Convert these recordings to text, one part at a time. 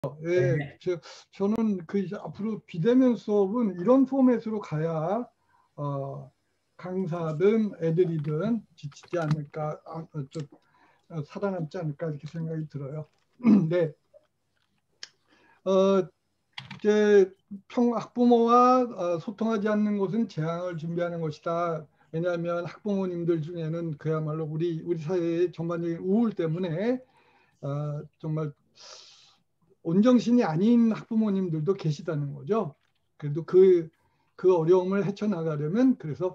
예, 네. 저는 앞으로 비대면 수업은 이런 포맷으로 가야 강사든 애들이든 지치지 않을까, 살아남지 않을까 이렇게 생각이 들어요. 네, 이제 학부모와 소통하지 않는 것은 재앙을 준비하는 것이다. 왜냐하면 학부모님들 중에는 그야말로 우리 사회의 전반적인 우울 때문에 정말 온정신이 아닌 학부모님들도 계시다는 거죠. 그래도 그 어려움을 헤쳐나가려면 그래서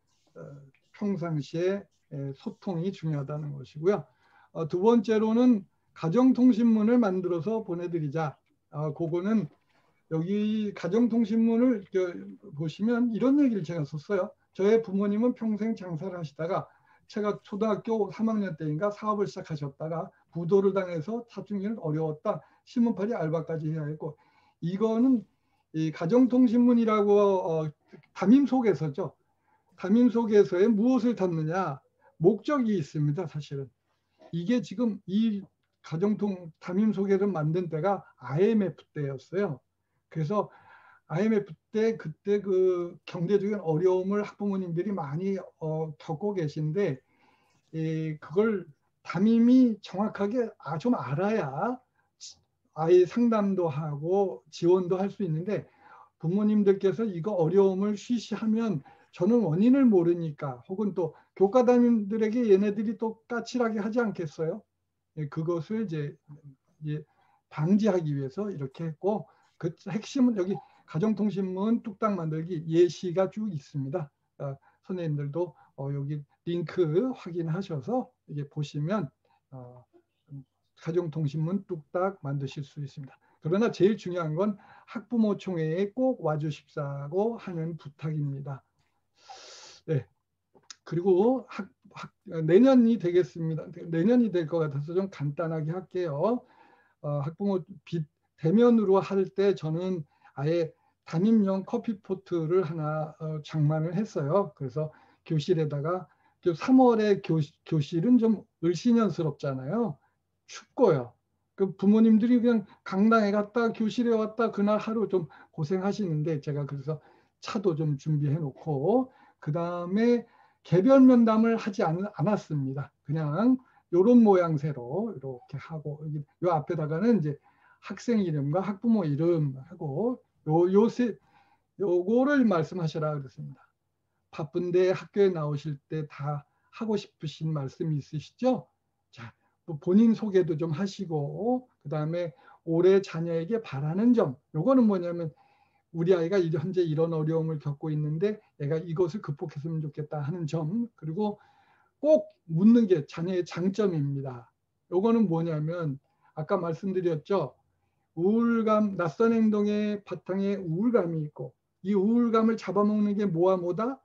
평상시에 소통이 중요하다는 것이고요. 두 번째로는 가정통신문을 만들어서 보내드리자. 그거는 여기 가정통신문을 보시면 이런 얘기를 제가 썼어요. 저의 부모님은 평생 장사를 하시다가 제가 초등학교 3학년 때인가 사업을 시작하셨다가 부도를 당해서 사춘기는 어려웠다. 신문팔이 알바까지 해야 했고, 이거는 이 가정통신문이라고 담임 속에서죠. 담임 속에서의 무엇을 담느냐, 목적이 있습니다. 사실은 이게 지금 이 담임 속에서 만든 때가 IMF 때였어요. 그래서 IMF 때 그때 그 경제적인 어려움을 학부모님들이 많이 겪고 계신데, 그걸 담임이 정확하게 좀 알아야 아이 상담도 하고 지원도 할 수 있는데, 부모님들께서 이거 어려움을 쉬쉬하면 저는 원인을 모르니까, 혹은 또 교과 담임들에게 얘네들이 또 까칠하게 하지 않겠어요? 그것을 이제 방지하기 위해서 이렇게 했고, 그 핵심은 여기 가정통신문 뚝딱 만들기 예시가 쭉 있습니다. 선생님들도 여기 링크 확인하셔서 이게 보시면 가정통신문 뚝딱 만드실 수 있습니다. 그러나 제일 중요한 건 학부모총회에 꼭 와주십사고 하는 부탁입니다. 네. 그리고 내년이 되겠습니다. 내년이 될 것 같아서 좀 간단하게 할게요. 학부모 대면으로 할 때 저는 아예 담임용 커피포트를 하나 장만을 했어요. 그래서 교실에다가 3월에 교실은 좀 을씨년스럽잖아요. 춥고요. 그 부모님들이 그냥 강당에 갔다 교실에 왔다 그날 하루 좀 고생하시는데, 제가 그래서 차도 좀 준비해 놓고 그 다음에 개별 면담을 하지 않았습니다. 그냥 요런 모양새로 이렇게 하고, 요 앞에다가는 이제 학생 이름과 학부모 이름 하고 요거를 말씀하시라 그랬습니다. 바쁜데 학교에 나오실 때 다 하고 싶으신 말씀 있으시죠? 자, 본인 소개도 좀 하시고, 그 다음에 올해 자녀에게 바라는 점, 요거는 뭐냐면 우리 아이가 현재 이런 어려움을 겪고 있는데 얘가 이것을 극복했으면 좋겠다 하는 점, 그리고 꼭 묻는 게 자녀의 장점입니다. 요거는 뭐냐면 아까 말씀드렸죠. 우울감, 낯선 행동의 바탕에 우울감이 있고, 이 우울감을 잡아먹는 게 뭐와 뭐다?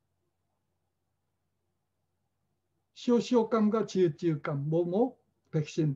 시옷감과 지읒감, 백신의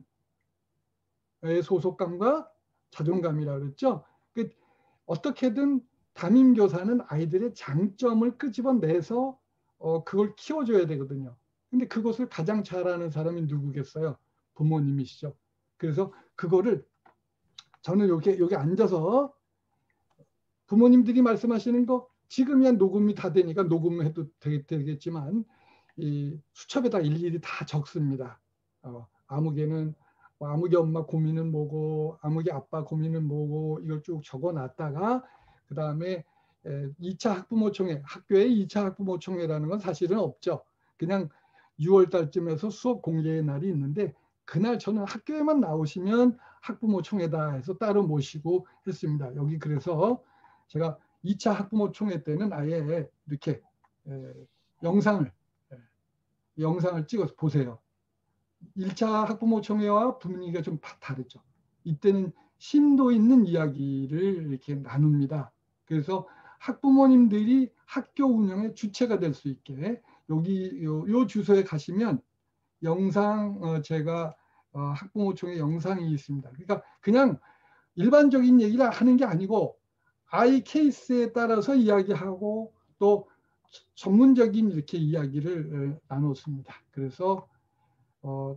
소속감과 자존감이라고 그랬죠. 어떻게든 담임교사는 아이들의 장점을 끄집어내서 그걸 키워줘야 되거든요. 근데 그것을 가장 잘하는 사람이 누구겠어요? 부모님이시죠. 그래서 그거를 저는 여기 앉아서 부모님들이 말씀하시는 거 지금이야 녹음이 다 되니까 녹음해도 되겠지만 이 수첩에다 일일이 다 적습니다. 아무개는 아무개 엄마 고민은 뭐고 아무개 아빠 고민은 뭐고 이걸 쭉 적어놨다가 그 다음에 2차 학부모총회, 학교에 2차 학부모총회라는 건 사실은 없죠. 그냥 6월 달쯤에서 수업 공개의 날이 있는데 그날 저는 학교에만 나오시면 학부모총회다 해서 따로 모시고 했습니다. 여기 그래서 제가 2차 학부모총회 때는 아예 이렇게 영상을 찍어서 보세요. 1차 학부모총회와 분위기가 좀 다르죠. 이때는 심도 있는 이야기를 이렇게 나눕니다. 그래서 학부모님들이 학교 운영의 주체가 될 수 있게 여기 요 주소에 가시면 영상 제가 학부모총회 영상이 있습니다. 그러니까 그냥 일반적인 얘기를 하는 게 아니고 아이 케이스에 따라서 이야기하고 또 전문적인 이렇게 이야기를 나눴습니다. 그래서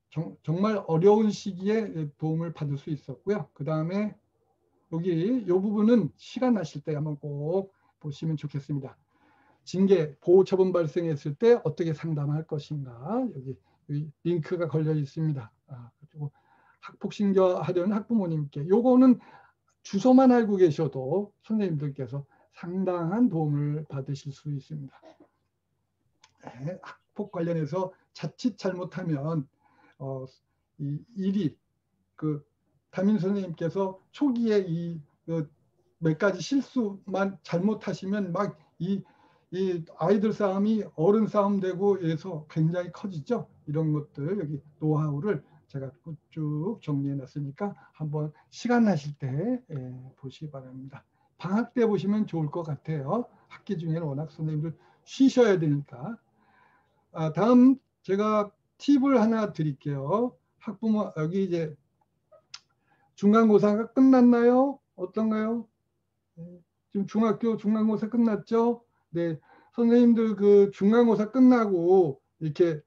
정말 어려운 시기에 도움을 받을 수 있었고요. 그 다음에 여기 이 부분은 시간 나실 때 한번 꼭 보시면 좋겠습니다. 징계, 보호 처분 발생했을 때 어떻게 상담할 것인가, 여기 링크가 걸려 있습니다. 그리고 학폭신고하려는 학부모님께 요거는 주소만 알고 계셔도 선생님들께서 상당한 도움을 받으실 수 있습니다. 네, 학폭 관련해서 자칫 잘못하면 이 일이 담임 선생님께서 초기에 몇 가지 실수만 잘못하시면 막 이 아이들 싸움이 어른 싸움 되고 해서 굉장히 커지죠. 이런 것들 여기 노하우를 제가 쭉 정리해 놨으니까 한번 시간 나실 때 보시기 바랍니다. 방학 때 보시면 좋을 것 같아요. 학기 중에는 워낙 선생님들 쉬셔야 되니까. 다음 제가 팁을 하나 드릴게요. 학부모 여기 이제 중간고사가 끝났나요? 어떤가요? 지금 중학교 중간고사 끝났죠? 네, 선생님들 그 중간고사 끝나고 이렇게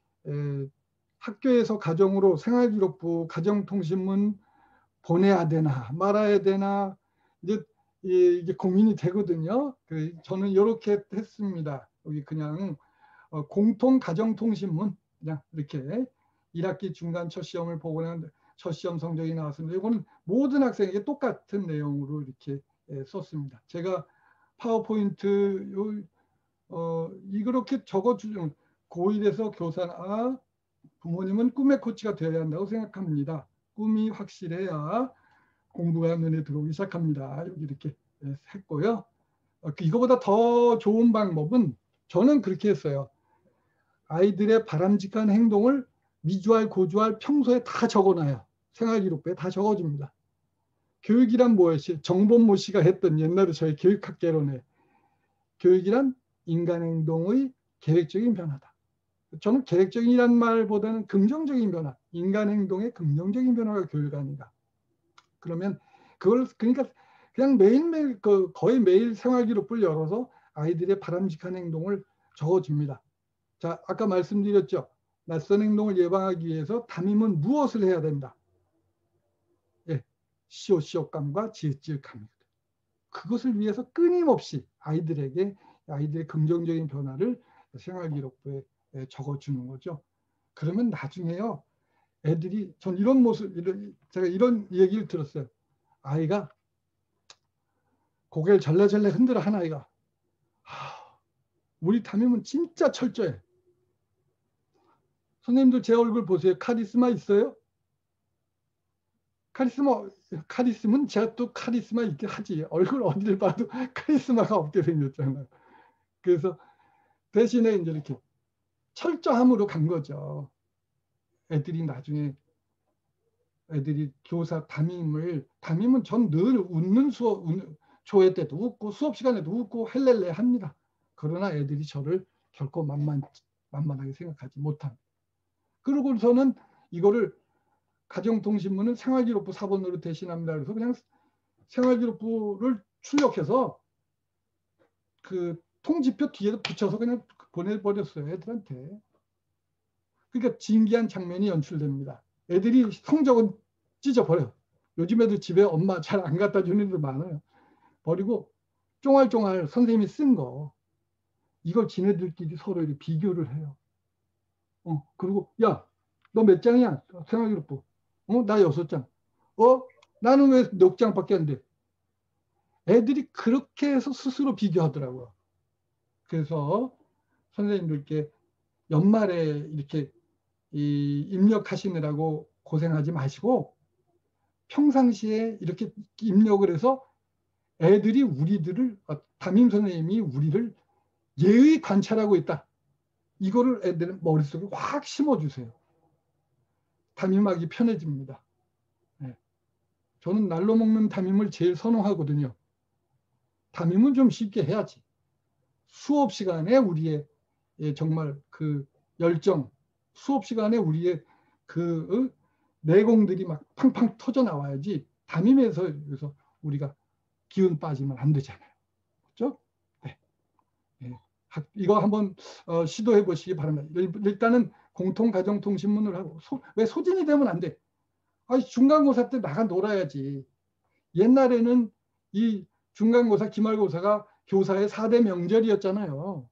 학교에서 가정으로 생활기록부, 가정통신문 보내야 되나 말아야 되나 이제 이게 고민이 되거든요. 저는 이렇게 했습니다. 여기 그냥 공통 가정통신문 그냥 이렇게 1학기 중간 첫 시험을 보고 난 첫 시험 성적이 나왔습니다. 이거는 모든 학생에게 똑같은 내용으로 이렇게 썼습니다. 제가 파워포인트 이렇게 적어주죠. 고1에서 교사나 부모님은 꿈의 코치가 되어야 한다고 생각합니다. 꿈이 확실해야 공부가 눈에 들어오기 시작합니다. 여기 이렇게 했고요. 이거보다 더 좋은 방법은 저는 그렇게 했어요. 아이들의 바람직한 행동을 미주알, 고주알 평소에 다 적어놔요. 생활기록부에 다 적어줍니다. 교육이란 무엇이? 정본모 씨가 했던 옛날에 저희 교육학개론에 교육이란 인간행동의 계획적인 변화다. 저는 계획적인이란 말보다는 긍정적인 변화, 인간행동의 긍정적인 변화가 교육 아닌가. 그러면 그걸 그러니까 그냥 매일매일 거의 매일 생활기록부를 열어서 아이들의 바람직한 행동을 적어줍니다. 자, 아까 말씀드렸죠. 낯선 행동을 예방하기 위해서 담임은 무엇을 해야 된다? 예, 시옷시옷감과 지읒지읒감입니다. 그것을 위해서 끊임없이 아이들에게 아이들의 긍정적인 변화를 생활기록부에 적어주는 거죠. 그러면 나중에요. 애들이 전 이런 모습, 제가 이런 얘기를 들었어요. 아이가 고개를 절레절레 흔들어 한 아이가 우리 담임은 진짜 철저해. 선생님들 제 얼굴 보세요. 카리스마 있어요? 카리스마는 제가 또 카리스마 있게 하지. 얼굴 어디를 봐도 카리스마가 없게 생겼잖아요. 그래서 대신에 이제 이렇게 철저함으로 간 거죠. 애들이 나중에 교사 담임은 전 늘 웃는 조회 때도 웃고 수업 시간에도 웃고 헬렐레 합니다. 그러나 애들이 저를 결코 만만하게 생각하지 못합니다. 그러고서는 이거를 가정통신문은 생활기록부 사본으로 대신합니다. 그래서 그냥 생활기록부를 출력해서 그 통지표 뒤에 붙여서 그냥 보내버렸어요. 애들한테. 그러니까 진기한 장면이 연출됩니다. 애들이 성적은 찢어버려요. 요즘 애들 집에 엄마 잘 안 갖다 주는 애들 많아요. 버리고 쫑알쫑알 선생님이 쓴 거 이걸 지네들끼리 서로 이렇게 비교를 해요. 그리고 야, 너 몇 장이야? 생활기록부. 나 6장. 나는 왜 몇 장밖에 안 돼? 애들이 그렇게 해서 스스로 비교하더라고요. 그래서 선생님들께 연말에 이렇게 입력하시느라고 고생하지 마시고 평상시에 이렇게 입력을 해서 애들이 담임 선생님이 우리를 예의 관찰하고 있다. 이거를 애들 머릿속에 확 심어주세요. 담임하기 편해집니다. 네. 저는 날로 먹는 담임을 제일 선호하거든요. 담임은 좀 쉽게 해야지. 수업 시간에 우리의 정말 그 열정, 수업 시간에 우리의 그 내공들이 막 팡팡 터져 나와야지 담임에서 여기서 우리가 기운 빠지면 안 되잖아요. 그렇죠? 네. 네. 이거 한번 시도해 보시기 바랍니다. 일단은 공통가정통신문을 하고 왜 소진이 되면 안 돼? 아니, 중간고사 때 나가 놀아야지. 옛날에는 이 중간고사, 기말고사가 교사의 4대 명절이었잖아요.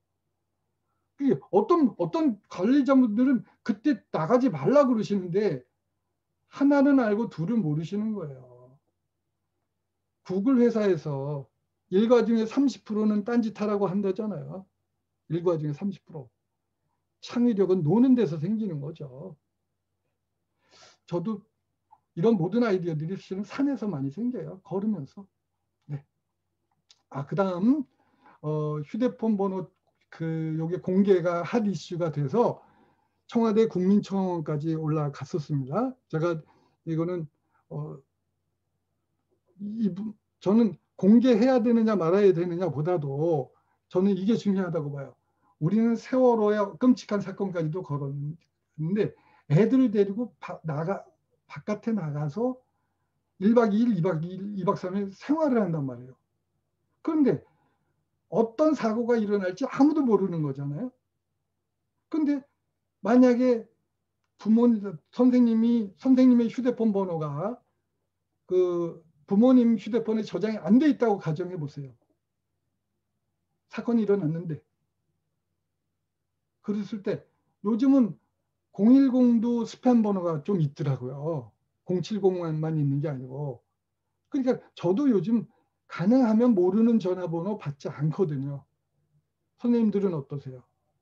어떤 관리자분들은 그때 나가지 말라 그러시는데 하나는 알고 둘은 모르시는 거예요. 구글 회사에서 일과 중에 30%는 딴짓하라고 한다잖아요. 일과 중에 30%. 창의력은 노는 데서 생기는 거죠. 저도 이런 모든 아이디어들이 실은 산에서 많이 생겨요. 걸으면서. 네. 그 다음 휴대폰 번호 요게 공개가 핫 이슈가 돼서 청와대 국민청원까지 올라갔었습니다. 제가 이거는 저는 공개해야 되느냐 말아야 되느냐 보다도 저는 이게 중요하다고 봐요. 우리는 세월호의 끔찍한 사건까지도 걸었는데 애들을 데리고 바깥에 나가서 1박 2일, 2박 2일, 2박 3일 생활을 한단 말이에요. 그런데 어떤 사고가 일어날지 아무도 모르는 거잖아요. 근데 만약에 선생님의 휴대폰 번호가 부모님 휴대폰에 저장이 안 돼 있다고 가정해 보세요. 사건이 일어났는데. 그랬을 때 요즘은 010도 스팸 번호가 좀 있더라고요. 070만 있는 게 아니고. 그러니까 저도 요즘 가능하면 모르는 전화번호 받지 않거든요. 선생님들은 어떠세요?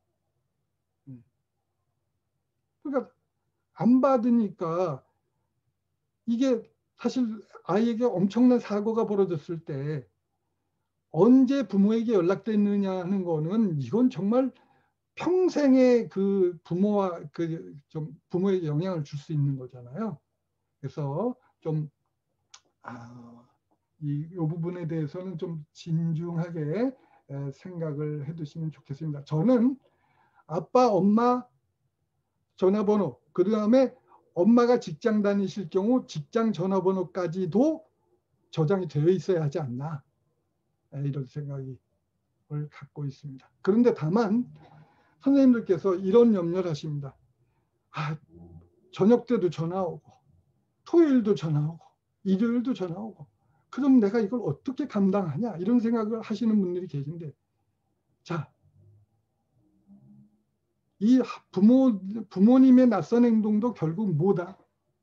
그러니까 안 받으니까 이게 사실 아이에게 엄청난 사고가 벌어졌을 때 언제 부모에게 연락됐느냐 하는 거는 이건 정말 평생의 그 부모와 좀 부모에게 영향을 줄 수 있는 거잖아요. 그래서 좀 이 부분에 대해서는 좀 진중하게 생각을 해두시면 좋겠습니다. 저는 아빠, 엄마 전화번호, 그 다음에 엄마가 직장 다니실 경우 직장 전화번호까지도 저장이 되어 있어야 하지 않나, 이런 생각을 갖고 있습니다. 그런데 다만 선생님들께서 이런 염려를 하십니다. 저녁 때도 전화 오고 토요일도 전화 오고 일요일도 전화 오고 그럼 내가 이걸 어떻게 감당하냐, 이런 생각을 하시는 분들이 계신데, 자, 이 부모님의 낯선 행동도 결국 뭐다?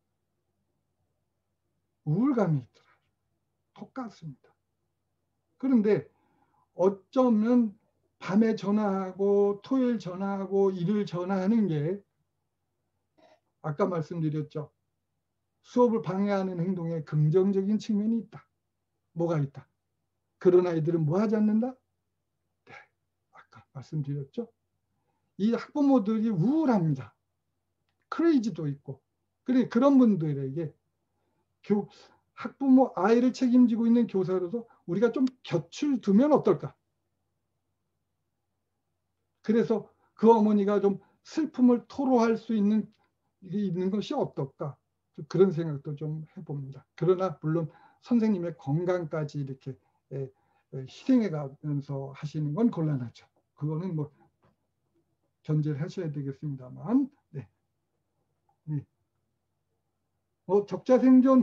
우울감이 있더라. 똑같습니다. 그런데 어쩌면 밤에 전화하고 토요일 전화하고 일요일 전화하는 게 아까 말씀드렸죠. 수업을 방해하는 행동에 긍정적인 측면이 있다. 뭐가 있다? 그런 아이들은 뭐 하지 않는다? 네, 아까 말씀드렸죠. 이 학부모들이 우울합니다. 크레이지도 있고. 그런 분들에게 학부모, 아이를 책임지고 있는 교사로서 우리가 좀 곁을 두면 어떨까? 그래서 그 어머니가 좀 슬픔을 토로할 수 있는 것이 어떨까? 그런 생각도 좀 해봅니다. 그러나 물론 선생님의 건강까지 이렇게 희생해 가면서 하시는 건 곤란하죠. 그거는 뭐 견제를 하셔야 되겠습니다만. 네. 네. 적자 생존.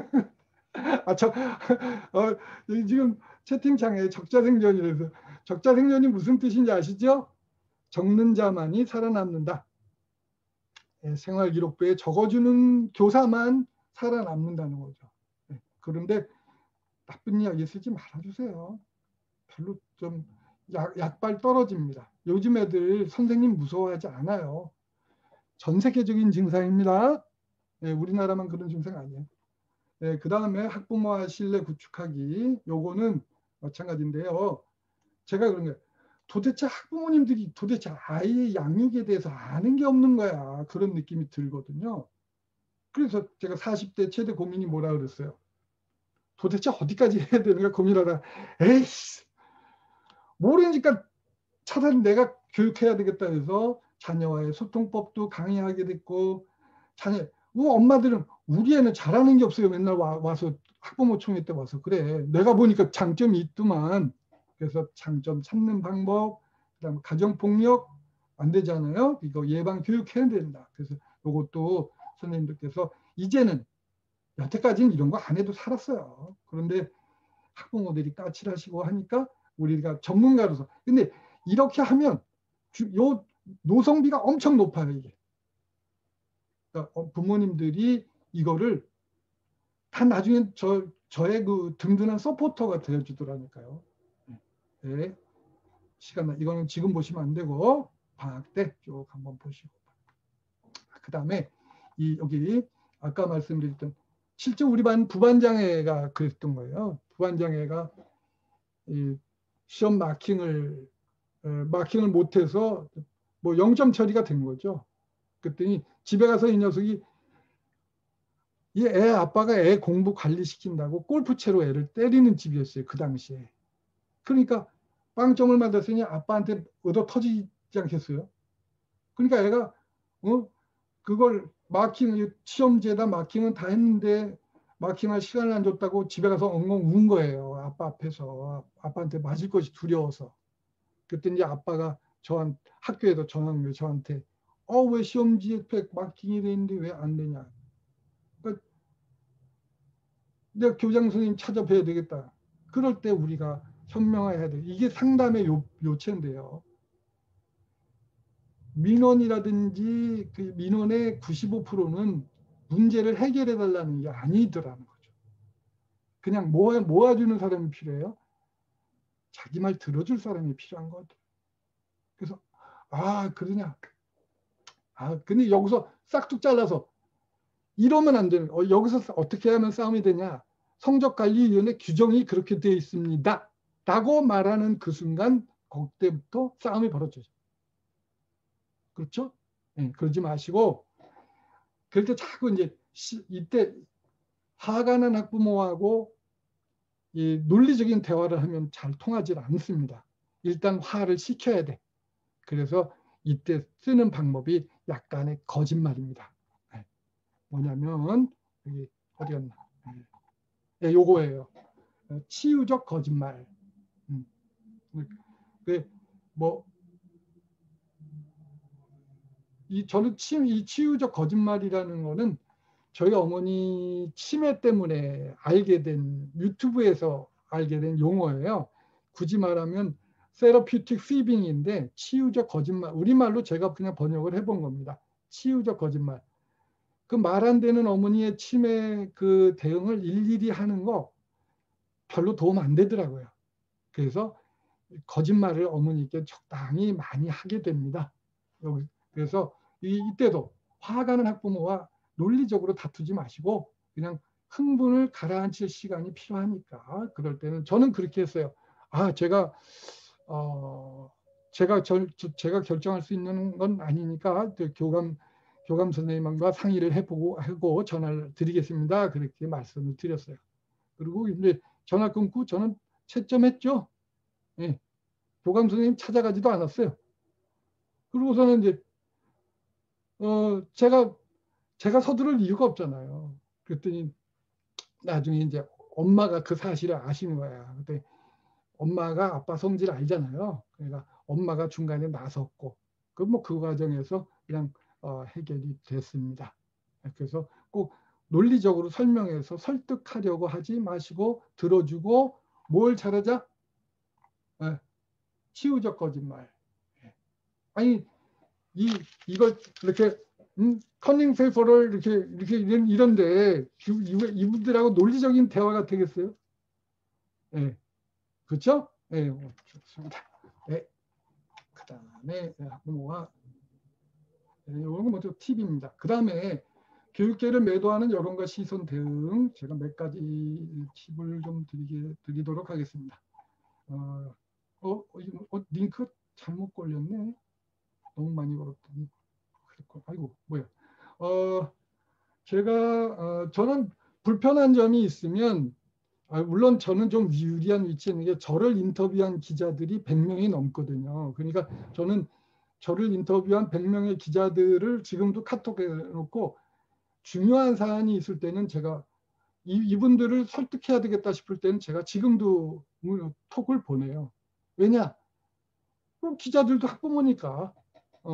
지금 채팅창에 적자 생존이라서, 적자 생존이 무슨 뜻인지 아시죠? 적는 자만이 살아남는다. 생활 기록부에 적어주는 교사만 살아남는다는 거죠. 그런데 나쁜 이야기 쓰지 말아주세요. 별로 좀 약발 떨어집니다. 요즘 애들 선생님 무서워하지 않아요. 전 세계적인 증상입니다. 우리나라만 그런 증상 아니에요. 그 다음에 학부모와 신뢰 구축하기, 요거는 마찬가지인데요. 제가 그런 거예요. 도대체 학부모님들이 도대체 아이의 양육에 대해서 아는 게 없는 거야. 그런 느낌이 들거든요. 그래서 제가 40대 최대 고민이 뭐라 그랬어요. 도대체 어디까지 해야 되는가 고민하다. 에이씨, 모르니까 차라리 내가 교육해야 되겠다 해서 자녀와의 소통법도 강의하게 됐고, 엄마들은 우리 애는 잘하는 게 없어요. 맨날 와서 학부모 총회 때 와서 그래. 내가 보니까 장점이 있더만. 그래서 장점 찾는 방법, 그다음 가정폭력, 안 되잖아요. 이거 예방 교육해야 된다. 그래서 이것도 선생님들께서 이제는 여태까지는 이런 거 안 해도 살았어요. 그런데 학부모들이 까칠하시고 하니까 우리가 전문가로서 근데 이렇게 하면 요 노성비가 엄청 높아요. 이게 그러니까 부모님들이 이거를 다 나중에 저의 그 든든한 서포터가 되어주더라니까요. 네. 시간 나 이거는 지금 보시면 안 되고 방학 때 쭉 한번 보시고 그 다음에 이 여기 아까 말씀드렸던 실제 우리 반 부반장애가 그랬던 거예요. 부반장애가 이 시험 마킹을 못해서 뭐 0점 처리가 된 거죠. 그랬더니 집에 가서 이 녀석이 이 애 아빠가 애 공부 관리시킨다고 골프채로 애를 때리는 집이었어요. 그 당시에. 그러니까 빵점을 맞았으니 아빠한테 얻어 터지지 않겠어요? 그러니까 애가 그걸 마킹 시험지에다 마킹은 다 했는데 마킹할 시간을 안 줬다고 집에 가서 엉엉 운 거예요. 아빠 앞에서 아빠한테 맞을 것이 두려워서. 그때 이제 아빠가 학교에도 전화한 거예요. 저한테 왜 시험지에 마킹이 돼 있는데 왜 안 되냐. 그러니까 내가 교장 선생님 찾아뵈야 되겠다. 그럴 때 우리가 현명해야 돼. 이게 상담의 요체인데요. 민원이라든지 그 민원의 95%는 문제를 해결해 달라는 게 아니더라는 거죠. 그냥 모아주는 사람이 필요해요. 자기 말 들어줄 사람이 필요한 것 같아요. 그래서 그러냐. 근데 여기서 싹둑 잘라서 이러면 안 되는 여기서 어떻게 하면 싸움이 되냐. 성적관리위원회 규정이 그렇게 되어 있습니다. 라고 말하는 그 순간 그때부터 싸움이 벌어져요. 그렇죠? 네, 그러지 마시고 그럴 때 자꾸 이제 이때 화가는 학부모하고 이 논리적인 대화를 하면 잘 통하지 않습니다. 일단 화를 식혀야 돼. 그래서 이때 쓰는 방법이 약간의 거짓말입니다. 네. 뭐냐면 여기 어디였나? 네, 요거예요. 치유적 거짓말. 뭐 저는 이 치유적 거짓말이라는 거는 저희 어머니 치매 때문에 유튜브에서 알게 된 용어예요. 굳이 말하면 세러퓨틱 피빙인데 치유적 거짓말. 우리말로 제가 그냥 번역을 해본 겁니다. 치유적 거짓말. 그 말 안 되는 어머니의 치매 그 대응을 일일이 하는 거 별로 도움 안 되더라고요. 그래서 거짓말을 어머니께 적당히 많이 하게 됩니다. 그래서 이때도 화가는 학부모와 논리적으로 다투지 마시고 그냥 흥분을 가라앉힐 시간이 필요하니까 그럴 때는 저는 그렇게 했어요. 제가 결정할 수 있는 건 아니니까 교감 선생님과 상의를 해보고 하고 전화를 드리겠습니다. 그렇게 말씀을 드렸어요. 그리고 이제 전화 끊고 저는 채점했죠. 예. 교감 선생님 찾아가지도 않았어요. 그러고서는 이제 제가 서두를 이유가 없잖아요. 그랬더니 나중에 이제 엄마가 그 사실을 아시는 거야. 그때 엄마가 아빠 성질 알잖아요. 그러니까 엄마가 중간에 나섰고 그 과정에서 그냥 해결이 됐습니다. 그래서 꼭 논리적으로 설명해서 설득하려고 하지 마시고 들어주고 뭘 잘하자? 치유적 거짓말. 아니 이걸 이렇게 커닝 페이퍼를 이렇게 이런데 이분들하고 논리적인 대화가 되겠어요? 네, 그렇죠? 네, 좋습니다. 네, 그 다음에 학부모와 이건 먼저 팁입니다. 그 다음에 교육계를 매도하는 여론과 시선 대응 제가 몇 가지 팁을 좀 드리도록 하겠습니다. 링크 잘못 걸렸네. 너무 많이 걸었더니 그랬고 아이고 뭐야. 저는 불편한 점이 있으면 물론 저는 좀 유리한 위치에 있는 게 저를 인터뷰한 기자들이 100명이 넘거든요. 그러니까 저는 저를 인터뷰한 100명의 기자들을 지금도 카톡에 놓고 중요한 사안이 있을 때는 제가 이분들을 설득해야 되겠다 싶을 때는 제가 지금도 톡을 보내요. 왜냐? 기자들도 학부모니까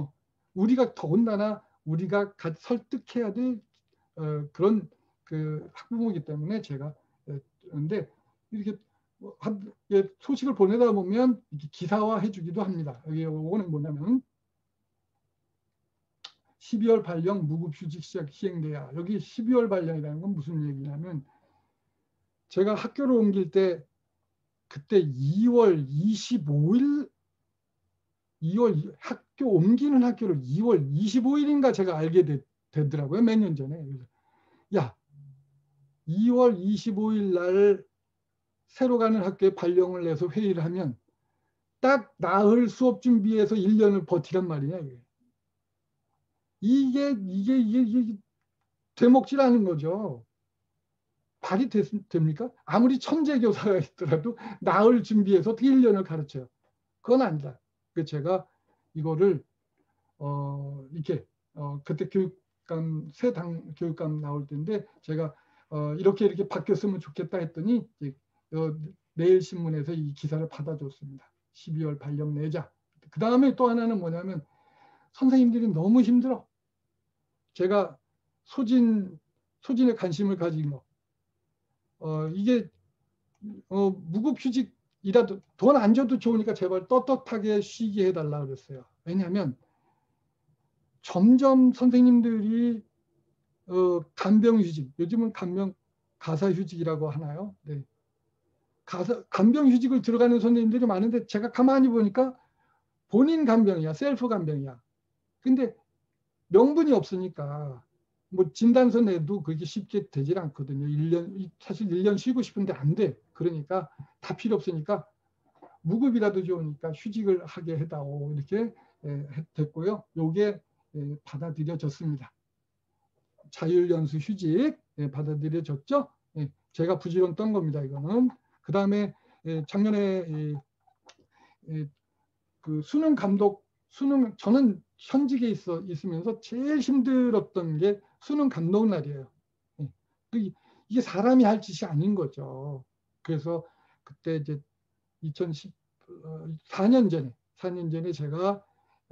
우리가 더군다나 우리가 설득해야 될 그런 그 학부모이기 때문에 제가 그런데 이렇게 소식을 보내다 보면 기사화 해주기도 합니다. 여기 요거는 뭐냐면 12월 발령 무급휴직 시작 시행돼야. 여기 12월 발령이라는 건 무슨 얘기냐면 제가 학교를 옮길 때 그때 2월 25일 2월 학교 옮기는 학교를 2월 25일인가 제가 알게 되더라고요. 몇 년 전에. 야, 2월 25일 날 새로 가는 학교에 발령을 내서 회의를 하면 딱 나흘 수업 준비해서 1년을 버티란 말이냐. 이게 되먹질 않은 거죠. 발이 됩니까? 아무리 천재 교사가 있더라도 나흘 준비해서 어떻게 1년을 가르쳐요. 그건 아니다. 그래서 제가 이거를 이렇게 그때 교육감 새당 교육감 나올 때인데 제가 이렇게 바뀌었으면 좋겠다 했더니 내일 신문에서 이 기사를 받아줬습니다. 12월 발령 내자. 그 다음에 또 하나는 뭐냐면 선생님들이 너무 힘들어. 제가 소진에 관심을 가진 거. 이게 무급휴직이라도 돈 안 줘도 좋으니까 제발 떳떳하게 쉬게 해달라 그랬어요. 왜냐하면 점점 선생님들이 간병휴직, 요즘은 가사휴직이라고 하나요? 네. 간병휴직을 들어가는 선생님들이 많은데 제가 가만히 보니까 본인 간병이야, 셀프 간병이야. 근데 명분이 없으니까 뭐 진단서 내도 그게 쉽게 되질 않거든요. 1년, 사실 1년 쉬고 싶은데 안 돼. 그러니까 다 필요 없으니까 무급이라도 좋으니까 휴직을 하게 해다오. 이렇게 됐고요. 요게 받아들여졌습니다. 자율연수 휴직 받아들여졌죠. 제가 부지런 떤 겁니다. 이거는. 그 다음에 작년에 그 수능 감독, 저는 현직에 있으면서 제일 힘들었던 게 수능 감독 날이에요. 이게 사람이 할 짓이 아닌 거죠. 그래서 그때 이제 4년 전에 제가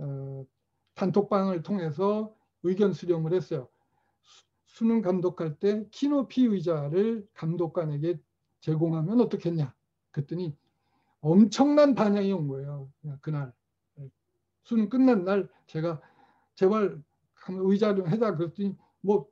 단톡방을 통해서 의견 수렴을 했어요. 수능 감독할 때 키높이 의자를 감독관에게 제공하면 어떻겠냐. 그랬더니 엄청난 반향이 온 거예요. 그날. 수능 끝난 날 제가 제발 의자 좀 해다 그랬더니 뭐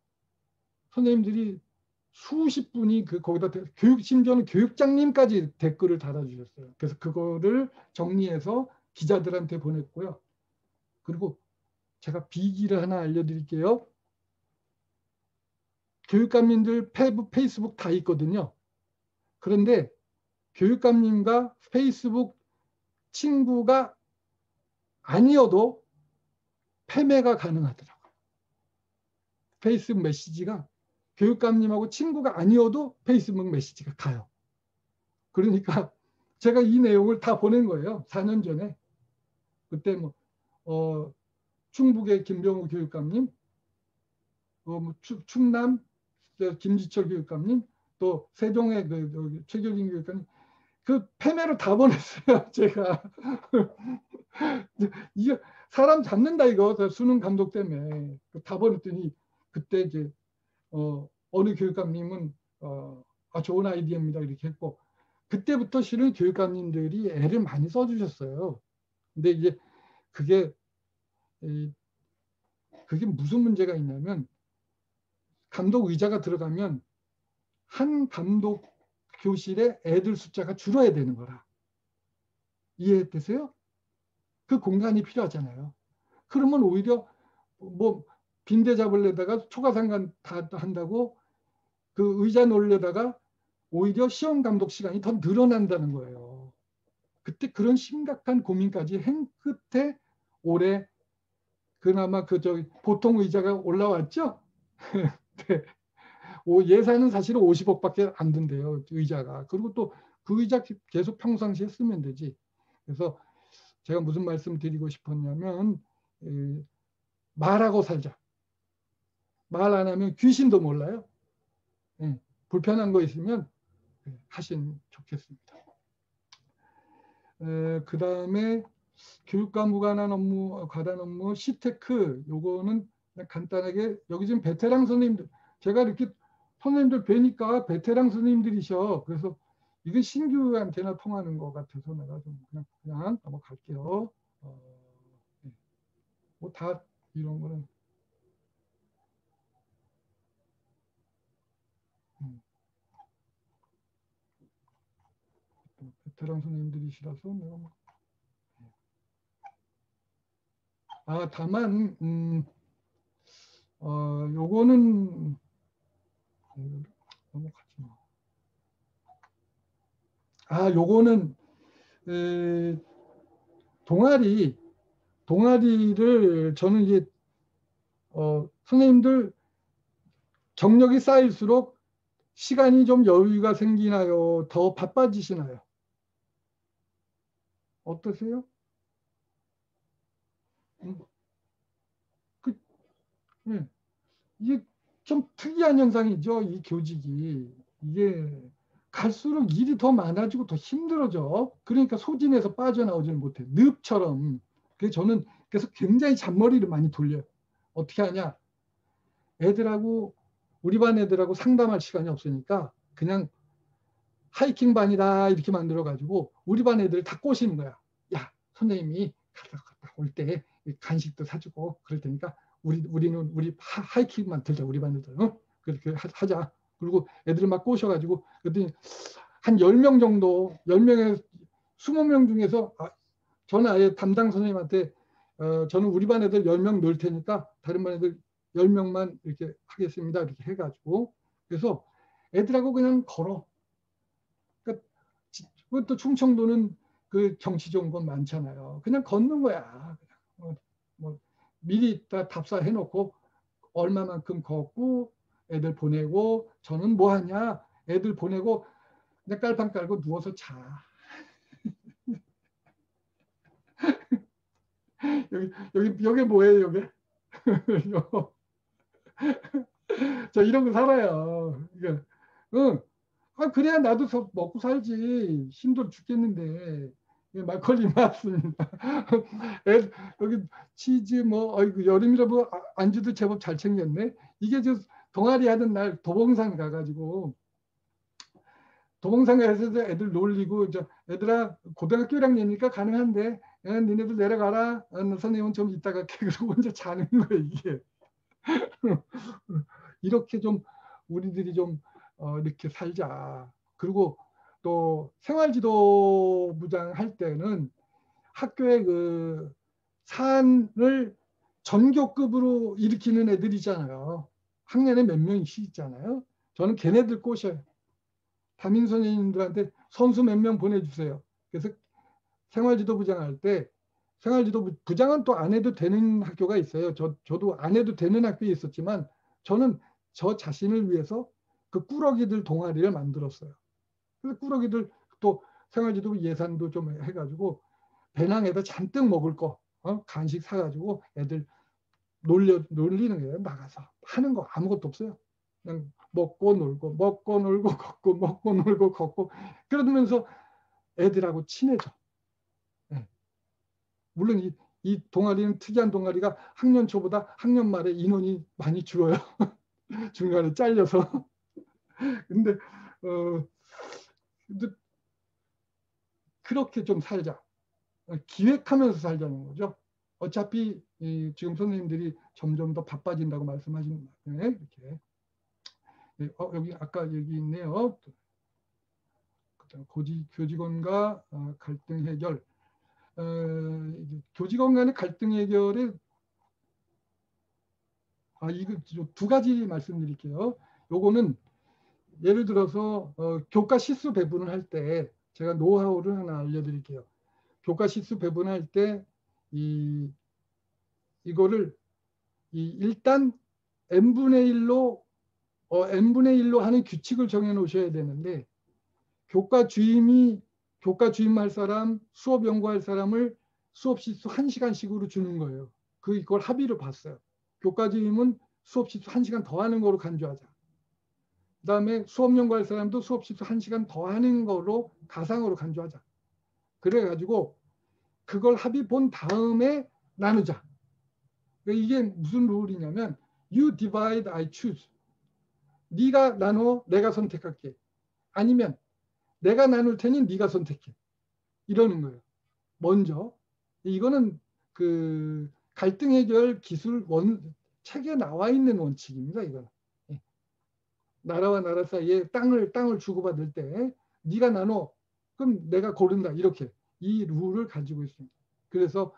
선생님들이 수십 분이 거기다 심지어는 교육장님까지 댓글을 달아주셨어요. 그래서 그거를 정리해서 기자들한테 보냈고요. 그리고 제가 비기를 하나 알려드릴게요. 교육감님들 페이스북 다 있거든요. 그런데 교육감님과 페이스북 친구가 아니어도 패매가 가능하더라고요. 페이스북 메시지가 교육감님하고 친구가 아니어도 페이스북 메시지가 가요. 그러니까 제가 이 내용을 다 보낸 거예요. 4년 전에. 그때 뭐 충북의 김병우 교육감님, 뭐 충남 김지철 교육감님, 또 세종의 최교진 교육감님, 그 패매로 다 보냈어요. 제가. 이게 사람 잡는다 이거 수능 감독 때문에 다 보냈더니 그때 이제 어느 교육감님은 좋은 아이디어입니다 이렇게 했고 그때부터 실은 교육감님들이 애를 많이 써주셨어요. 근데 이제 그게 무슨 문제가 있냐면 감독 의자가 들어가면 한 감독 교실에 애들 숫자가 줄어야 되는 거라. 이해되세요? 그 공간이 필요하잖아요. 그러면 오히려 뭐 빈대 잡으려다가 초과상관 다 한다고 그 의자 놓으려다가 오히려 시험 감독 시간이 더 늘어난다는 거예요. 그때 그런 심각한 고민까지 한 끝에 올해 그나마 보통 의자가 올라왔죠? 네. 예산은 사실은 50억밖에 안 든대요. 의자가. 그리고 또 그 의자 계속 평상시에 쓰면 되지. 그래서 제가 무슨 말씀 드리고 싶었냐면 말하고 살자. 말 안 하면 귀신도 몰라요. 불편한 거 있으면 하시면 좋겠습니다. 그 다음에 교육과 무관한 업무, 과단 업무, 시테크, 요거는 그냥 간단하게, 여기 지금 베테랑 선생님들, 제가 이렇게 선생님들 뵈니까 베테랑 선생님들이셔. 그래서 이게 신규한테나 통하는 것 같아서 내가 좀 그냥 넘어갈게요. 네. 뭐 다 이런 거는 베테랑 선생님들이시라서 내가 뭐. 다만 요거는 넘어가지 뭐. 요거는 동아리를 저는 이제 선생님들 경력이 쌓일수록 시간이 좀 여유가 생기나요? 더 바빠지시나요? 어떠세요? 그, 예. 이게 좀 특이한 현상이죠. 이 교직이. 이게 갈수록 일이 더 많아지고 더 힘들어져. 그러니까 소진해서 빠져나오지는 못해. 늪처럼. 그래서 저는 그래서 굉장히 잔머리를 많이 돌려요. 어떻게 하냐? 애들하고 우리 반 애들하고 상담할 시간이 없으니까 그냥 하이킹 반이다 이렇게 만들어 가지고 우리 반 애들 다 꼬시는 거야. 야, 선생님이 갔다 올 때 간식도 사주고 그럴 테니까 우리 하이킹만 들자 우리 반 애들. 그렇게 하자. 그리고 애들 막 꼬셔가지고 그랬더니 한 10명 정도 10명에서 20명 중에서 저는 아예 담당 선생님한테 저는 우리 반 애들 10명 넣을 테니까 다른 반 애들 10명만 이렇게 하겠습니다. 이렇게 해가지고 그래서 애들하고 그냥 걸어. 그러니까 또 충청도는 그 경치 좋은 건 많잖아요. 그냥 걷는 거야. 뭐 미리 다 답사해 놓고 얼마만큼 걷고 애들 보내고 저는 뭐 하냐? 애들 보내고 그냥 깔판 깔고 누워서 자. 여기 뭐예요, 여기? 저 이런 거 살아요. 그러니까, 응. 그래야 나도 먹고 살지. 힘들어 죽겠는데. 막걸리 나왔습니다. 여기 치즈 뭐 여름이라 뭐 안주도 제법 잘 챙겼네. 이게 저 동아리 하던 날 도봉산 가가지고 도봉산 가서 애들 놀리고 애들아 고등학교 1학년이니까 가능한데 니네들 내려가라. 선생님은 좀 이따가 그러고 혼자 자는 거예요 이게. 이렇게 좀 우리들이 좀 이렇게 살자. 그리고 또 생활지도부장 할 때는 학교에 그 산을 전교급으로 일으키는 애들 있잖아요. 학년에 몇 명씩 있잖아요. 저는 걔네들 꼬셔요. 담임 선생님들한테 선수 몇 명 보내주세요. 그래서 생활지도부장 할 때 생활지도부장은 또 안 해도 되는 학교가 있어요. 저도 안 해도 되는 학교에 있었지만 저는 저 자신을 위해서 그 꾸러기들 동아리를 만들었어요. 그래서 꾸러기들 또 생활지도부 예산도 좀 해가지고 배낭에다 잔뜩 먹을 거 간식 사가지고 애들 놀리는 거예요. 나가서 하는 거 아무것도 없어요. 그냥 먹고 놀고 걷고 먹고 놀고 걷고 그러면서 애들하고 친해져. 네. 물론 이 동아리는 특이한 동아리가 학년 초보다 학년 말에 인원이 많이 줄어요. 중간에 잘려서. 근데 근데 그렇게 좀 살자. 기획하면서 살자는 거죠. 어차피 지금 선생님들이 점점 더 바빠진다고 말씀하시는 네, 이렇게. 여기 아까 여기 있네요. 교직원과 갈등 해결. 교직원 간의 갈등 해결에 이거 두 가지 말씀드릴게요. 요거는 예를 들어서 교과 시수 배분을 할 때 제가 노하우를 하나 알려드릴게요. 교과 시수 배분할 때 이거를 일단 n분의 1로 n분의 1로 하는 규칙을 정해 놓으셔야 되는데 교과 주임할 사람, 수업 연구할 사람을 수업 시수 1시간씩으로 주는 거예요. 이걸 합의로 봤어요. 교과 주임은 수업 시수 1시간 더 하는 거로 간주하자. 그다음에 수업 연구할 사람도 수업 시수 1시간 더 하는 거로 가상으로 간주하자. 그래가지고 그걸 합의 본 다음에 나누자. 이게 무슨 룰이냐면 you divide, I choose. 네가 나눠, 내가 선택할게. 아니면 내가 나눌 테니 네가 선택해. 이러는 거예요. 먼저 이거는 그 갈등 해결 기술 책에 나와 있는 원칙입니다. 이거는. 나라와 나라 사이에 땅을 주고받을 때 네가 나눠, 그럼 내가 고른다. 이렇게 이 룰을 가지고 있습니다. 그래서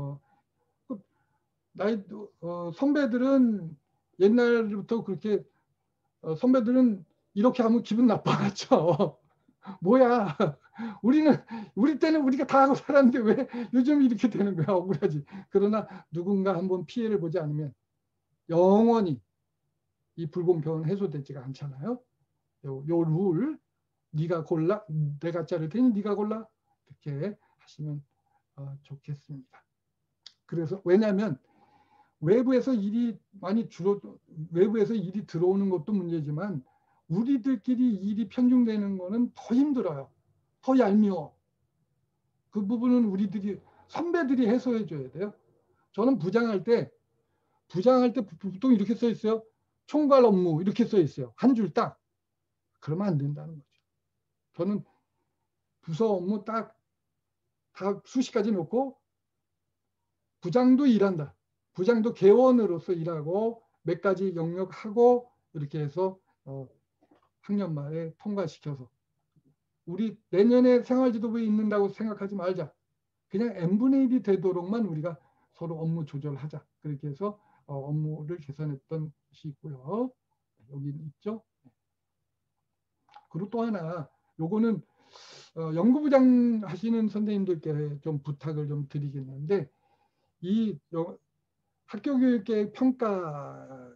나이 선배들은 옛날부터 그렇게 선배들은 이렇게 하면 기분 나빠하죠. 뭐야, 우리 때는 우리가 다 하고 살았는데 왜 요즘 이렇게 되는 거야. 억울하지. 그러나 누군가 한번 피해를 보지 않으면 영원히 이 불공평은 해소되지가 않잖아요. 요 룰, 네가 골라, 내가 자를 테니 네가 골라, 이렇게 하시면 좋겠습니다. 그래서 왜냐하면 외부에서 일이 외부에서 일이 들어오는 것도 문제지만 우리들끼리 일이 편중되는 거는 더 힘들어요. 더 얄미워. 그 부분은 우리들이 선배들이 해소해 줘야 돼요. 저는 부장할 때 보통 이렇게 써 있어요. 총괄 업무 이렇게 써 있어요. 한 줄 딱. 그러면 안 된다는 거죠. 저는 부서 업무 딱 다 수십 가지 놓고 부장도 일한다. 부장도 개원으로서 일하고 몇 가지 영역하고 이렇게 해서 학년 말에 통과시켜서 우리 내년에 생활지도부에 있는다고 생각하지 말자. 그냥 n분의 1이 되도록만 우리가 서로 업무 조절하자. 그렇게 해서 업무를 개선했던 것이 있고요. 여기 있죠. 그리고 또 하나, 요거는 연구부장 하시는 선생님들께 좀 부탁을 좀 드리겠는데, 이 학교교육계획 평가가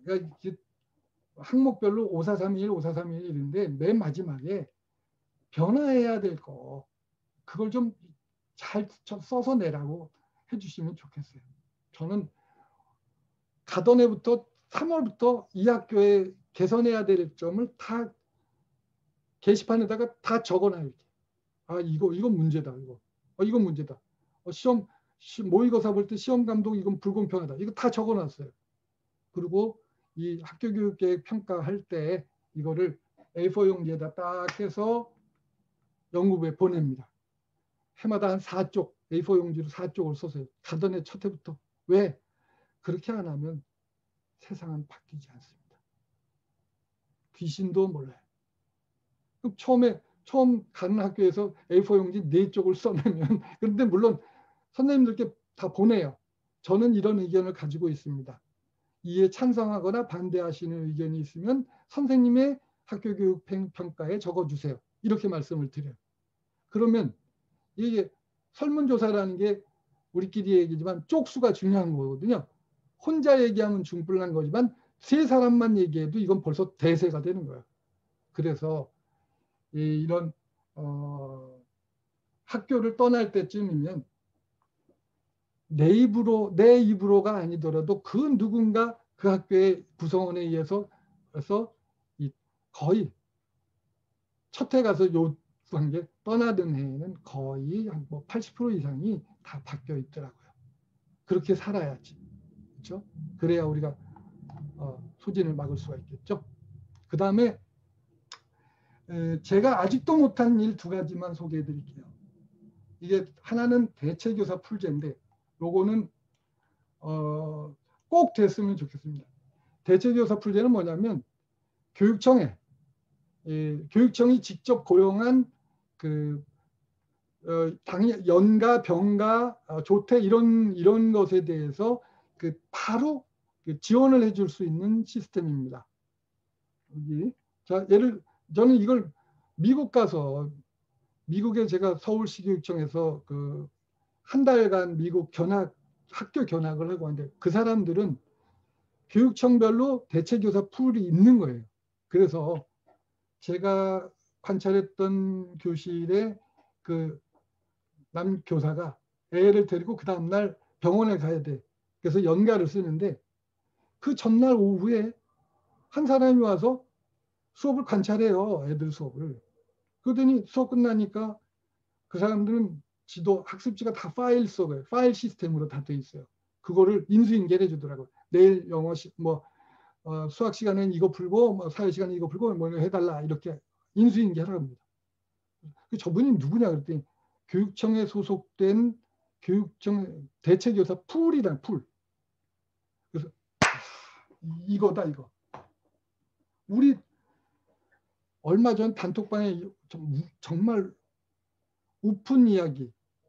항목별로 5431, 5431인데 맨 마지막에 변화해야 될 거, 그걸 좀 잘 써서 내라고 해주시면 좋겠어요. 저는 가던 해부터 3월부터 이 학교에 개선해야 될 점을 다 게시판에다가 다 적어놔요. 아, 이건 문제다. 이건 문제다. 시험 모의고사 볼 때 시험 감독 이건 불공평하다. 이거 다 적어놨어요. 그리고 이 학교교육계획 평가할 때 이거를 A4 용지에다 딱 해서 연구부에 보냅니다. 해마다 한 4쪽, A4 용지로 4쪽을 써서요. 가던 해 첫 해부터. 왜? 그렇게 안 하면 세상은 바뀌지 않습니다. 귀신도 몰라요. 그럼 처음 가는 학교에서 A4 용지 4쪽을 써내면 그런데 물론 선생님들께 다 보내요. 저는 이런 의견을 가지고 있습니다. 이에 찬성하거나 반대하시는 의견이 있으면 선생님의 학교교육 평가에 적어주세요. 이렇게 말씀을 드려요. 그러면 이게 설문조사라는 게 우리끼리 얘기지만 쪽수가 중요한 거거든요. 혼자 얘기하면 중불난 거지만 세 사람만 얘기해도 이건 벌써 대세가 되는 거예요. 그래서 이런 학교를 떠날 때쯤이면 내 입으로가 아니더라도 그 누군가 그 학교의 구성원에 의해서 거의 첫 해 가서 요구한 게 떠나던 해에는 거의 한 80% 이상이 다 바뀌어 있더라고요. 그렇게 살아야지. 그렇죠? 그래야 우리가 소진을 막을 수가 있겠죠. 그 다음에 제가 아직도 못한 일 2가지만 소개해 드릴게요. 이게 하나는 대체교사 풀제인데 요거는 꼭 됐으면 좋겠습니다. 대체교사 풀제는 뭐냐면 교육청이 직접 고용한 연가, 병가, 조퇴 이런 것에 대해서 바로 지원을 해줄 수 있는 시스템입니다. 여기 자 저는 이걸 미국 가서 미국에 제가 서울시 교육청에서 한 달간 미국 학교 견학을 하고 왔는데 그 사람들은 교육청별로 대체교사 풀이 있는 거예요. 그래서 제가 관찰했던 교실에 남교사가 애를 데리고 그 다음날 병원에 가야 돼. 그래서 연가를 쓰는데 그 전날 오후에 한 사람이 와서 수업을 관찰해요. 애들 수업을. 그러더니 수업 끝나니까 그 사람들은 지도 학습지가 다 파일 속에 파일 시스템으로 다 돼 있어요. 그거를 인수인계해 주더라고요. 내일 영어 수학 시간엔 이거 풀고 뭐 사회 시간에 이거 풀고 뭐 해달라 이렇게 인수인계하라고 합니다. 저분이 누구냐 그랬더니 교육청에 소속된 교육청 대체교사 풀이란 풀. 그래서 이거다 이거. 우리 얼마 전 단톡방에 정말 우픈 이야기.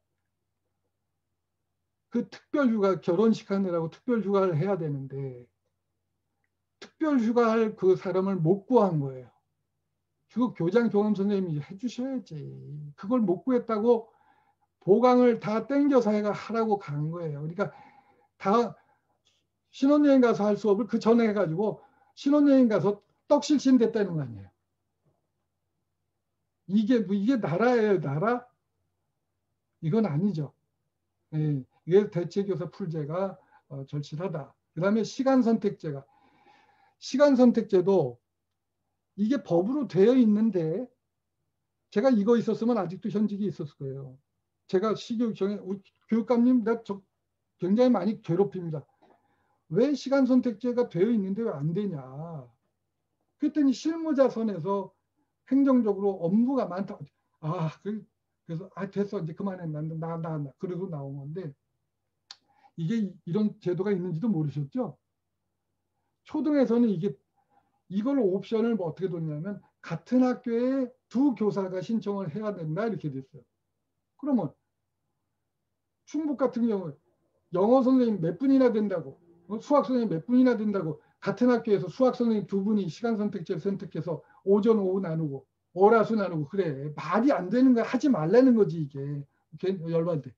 그 특별휴가 결혼식 하느라고 특별휴가를 해야 되는데 특별휴가할 그 사람을 못 구한 거예요. 그거 교장 교감 선생님이 해주셔야지. 그걸 못 구했다고 보강을 다 땡겨서 하라고 간 거예요. 그러니까 다 신혼여행 가서 할 수업을 그 전에 해가지고 신혼여행 가서 떡실신 됐다는 거 아니에요. 이게 나라예요, 나라? 이건 아니죠. 예, 이게 대체교사 풀제가 절실하다. 그 다음에 시간선택제가. 시간선택제도 이게 법으로 되어 있는데 제가 이거 있었으면 아직도 현직이 있었을 거예요. 제가 시교육청에 교육감님 내가 굉장히 많이 괴롭힙니다. 왜 시간선택제가 되어 있는데 왜 안 되냐. 그랬더니 실무자 선에서 행정적으로 업무가 많다. 그래서 됐어 이제 그만해 나 그러고 나온 건데 이게 이런 제도가 있는지도 모르셨죠? 초등에서는 이걸 옵션을 뭐 어떻게 뒀냐면 같은 학교에 두 교사가 신청을 해야 된다 이렇게 됐어요. 그러면 충북 같은 경우에 영어 선생님 몇 분이나 된다고 수학 선생님 몇 분이나 된다고 같은 학교에서 수학 선생님 두 분이 시간 선택제를 선택해서 오전 오후 나누고 월화수 나누고 그래 말이 안 되는 거 하지 말라는 거지 이게 열받대.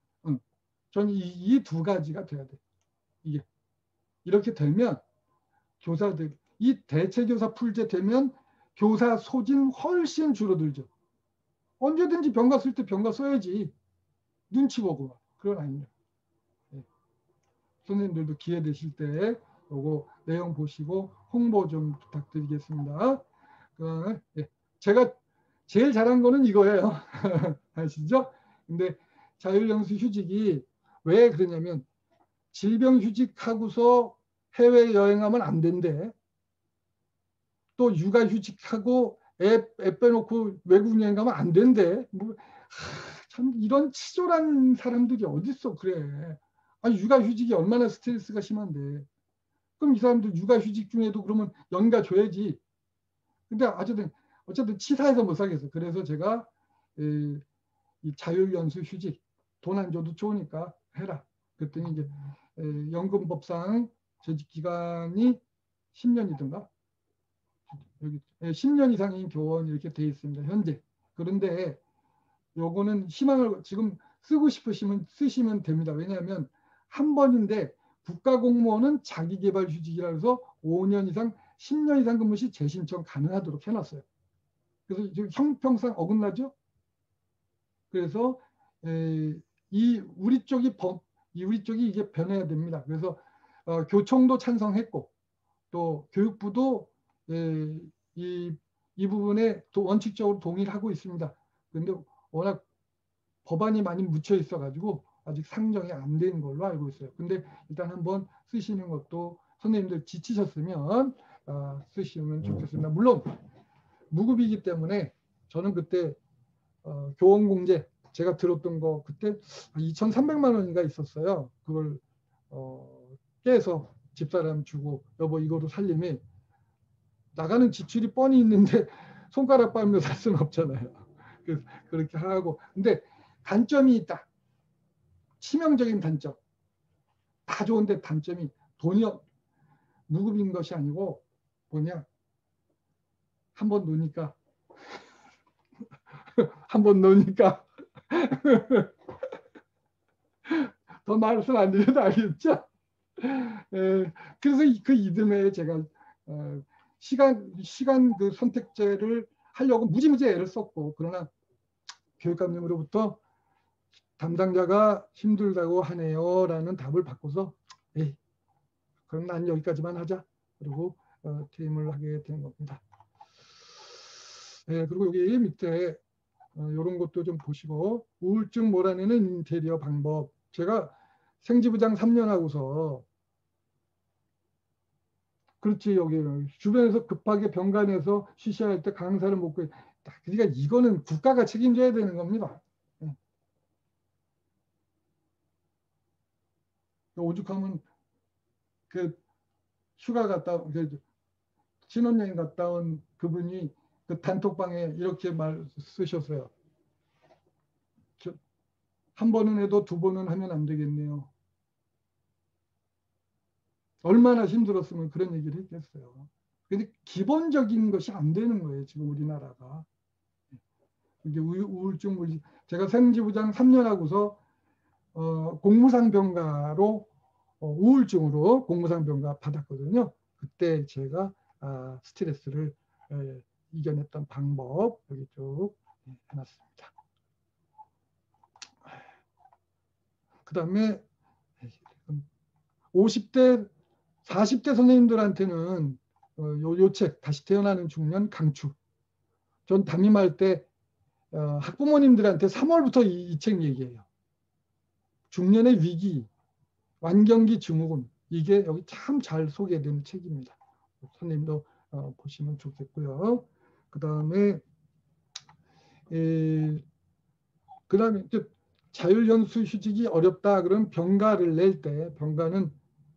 저는 이 두 가지가 돼야 돼. 이게 이렇게 되면 교사들 이 대체교사 풀제 되면 교사 소진 훨씬 줄어들죠. 언제든지 병가 쓸 때 병가 써야지. 눈치 보고 그건 아닙니다. 네. 선생님들도 기회 되실 때 요거 내용 보시고 홍보 좀 부탁드리겠습니다. 네. 제가 제일 잘한 거는 이거예요. 아시죠? 근데 자율연수 휴직이 왜 그러냐면 질병휴직하고서 해외여행하면 안 된대. 또 육아휴직하고 애 빼놓고 외국 여행 가면 안 된대. 참 이런 치졸한 사람들이 어딨어 그래. 아니 육아휴직이 얼마나 스트레스가 심한데. 그럼 이 사람들 육아휴직 중에도 그러면 연가 줘야지. 근데 어쨌든 치사해서 못 살겠어. 그래서 제가 이 자율연수 휴직 돈 안 줘도 좋으니까 해라. 그랬더니 이제 연금법상 재직 기간이 10년이든가 여기 10년 이상인 교원 이렇게 돼 있습니다. 현재. 그런데 요거는 희망을 지금 쓰고 싶으시면 쓰시면 됩니다. 왜냐하면 한 번인데 국가공무원은 자기개발휴직이라 해서 5년 이상 10년 이상 근무 시 재신청 가능하도록 해놨어요. 그래서 지금 형평상 어긋나죠? 그래서 우리 쪽이 이게 변해야 됩니다. 그래서 교총도 찬성했고 또 교육부도 이 부분에 원칙적으로 동의를 하고 있습니다. 그런데 워낙 법안이 많이 묻혀 있어 가지고 아직 상정이 안 된 걸로 알고 있어요. 근데 일단 한번 쓰시는 것도 선생님들 지치셨으면 쓰시면 좋겠습니다. 물론 무급이기 때문에 저는 그때 교원공제 제가 들었던 거 그때 2,300만 원인가 있었어요. 그걸 깨서 집사람 주고 여보 이거로 살림이 나가는 지출이 뻔히 있는데 손가락 빨며 살 수는 없잖아요. 그렇게 하고 근데 단점이 있다. 치명적인 단점. 다 좋은데 단점이 돈이 무급인 것이 아니고 뭐냐 한 번 노니까 한 번 노니까 더 말씀 안 드려도 알겠죠? 그래서 그 이듬해 제가 시간 그 선택제를 하려고 무지무지 애를 썼고 그러나 교육감님으로부터 담당자가 힘들다고 하네요 라는 답을 받고서 에이, 그럼 난 여기까지만 하자 그리고 퇴임을 하게 된 겁니다. 그리고 여기 밑에 이런 것도 좀 보시고 우울증 몰아내는 인테리어 방법. 제가 생지부장 3년 하고서 그렇지 여기 주변에서 급하게 병간에서 쉬셔야 할 때 강사를 못 구해. 그러니까 이거는 국가가 책임져야 되는 겁니다. 오죽하면 그 휴가 갔다 그 신혼여행 갔다 온 그분이 그 단톡방에 이렇게 말 쓰셨어요. 한 번은 해도 두 번은 하면 안 되겠네요. 얼마나 힘들었으면 그런 얘기를 했겠어요. 근데 기본적인 것이 안 되는 거예요. 지금 우리나라가. 이게 우울증 물질. 제가 생지부장 3년 하고서 공무상 병가로 우울증으로 공무상 병가 받았거든요. 그때 제가 스트레스를 이겨냈던 방법 여기 쭉 해놨습니다. 그 다음에 50대 40대 선생님들한테는 요 책 다시 태어나는 중년 강추. 전 담임할 때 학부모님들한테 3월부터 이 책 얘기해요. 중년의 위기, 완경기 증후군. 이게 여기 참 잘 소개된 책입니다. 선생님도 보시면 좋겠고요. 그 다음에 자율연수 휴직이 어렵다 그러면 병가를 낼 때 병가는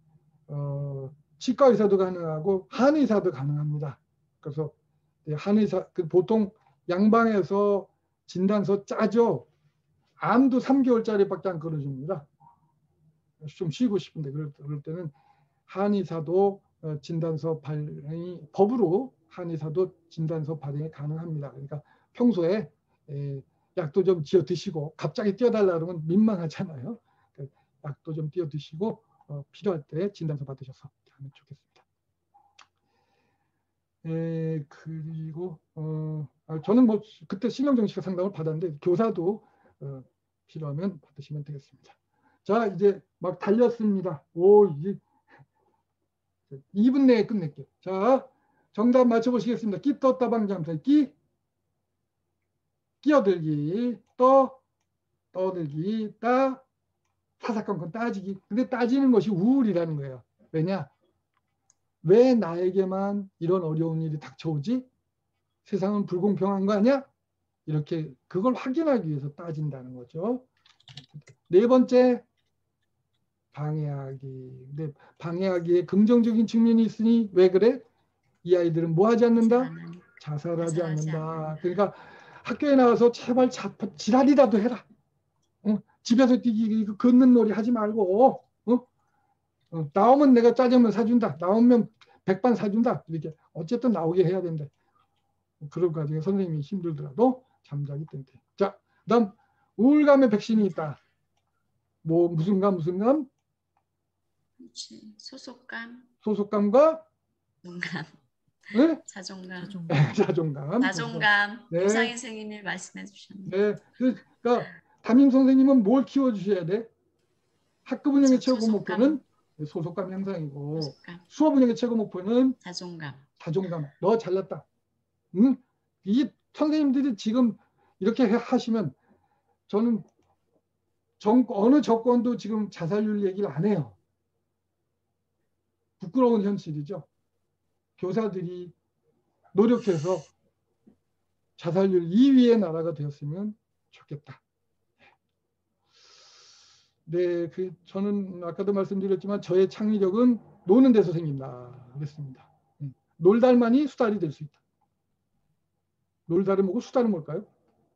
치과 의사도 가능하고 한의사도 가능합니다. 그래서 한의사 보통 양방에서 진단서 짜죠. 암도 3개월짜리밖에 안 걸어줍니다. 좀 쉬고 싶은데 그럴 때는 한의사도 진단서 발행이 법으로 한의사도 진단서 발행이 가능합니다. 그러니까 평소에 약도 좀 지어 드시고 갑자기 뛰어달라 그러면 민망하잖아요. 그러니까 약도 좀 띄어 드시고 필요할 때 진단서 받으셔서 하면 좋겠습니다. 그리고 저는 뭐 그때 신경정신과 상담을 받았는데 교사도 필요하면 받으시면 되겠습니다. 자 이제 막 달렸습니다. 오 이제 2분 내에 끝낼게요. 자 정답 맞춰보시겠습니다. 끼 떴다 방잠사 끼어들기 떠들기 사사건건 따지기. 근데 따지는 것이 우울이라는 거예요. 왜냐? 왜 나에게만 이런 어려운 일이 닥쳐오지? 세상은 불공평한 거 아니야? 이렇게 그걸 확인하기 위해서 따진다는 거죠. 네 번째 방해하기. 근데 방해하기에 긍정적인 측면이 있으니 왜 그래? 이 아이들은 뭐 하지 않는다? 자살하지 않는다. 그러니까 학교에 나와서 제발 지랄이라도 해라. 집에서 뛰기 걷는 놀이 하지 말고 나오면 내가 짜장면 사준다. 나오면 백반 사준다. 이렇게 어쨌든 나오게 해야 된다. 그런 과정에 선생님이 힘들더라도 잠자기 땐 돼. 자, 그다음 우울감의 백신이 있다. 뭐 무슨 감? 소속감과 자존감. 네? 자존감. 자존감. 네. 유상희 선생님이 말씀해 주셨네요. 네. 그러니까 담임 선생님은 뭘 키워주셔야 돼? 학급 운영의 최고 목표는 소속감 향상이고 수업 운영의 최고 목표는 자존감. 너 잘났다. 응? 이 선생님들이 지금 이렇게 하시면 저는 어느 정권도 지금 자살률 얘기를 안 해요. 부끄러운 현실이죠. 교사들이 노력해서 자살률 2위의 나라가 되었으면 좋겠다. 네, 저는 아까도 말씀드렸지만 저의 창의력은 노는 데서 생긴다. 그랬습니다. 놀달만이 수달이 될 수 있다. 놀달은 뭐고 수달은 뭘까요?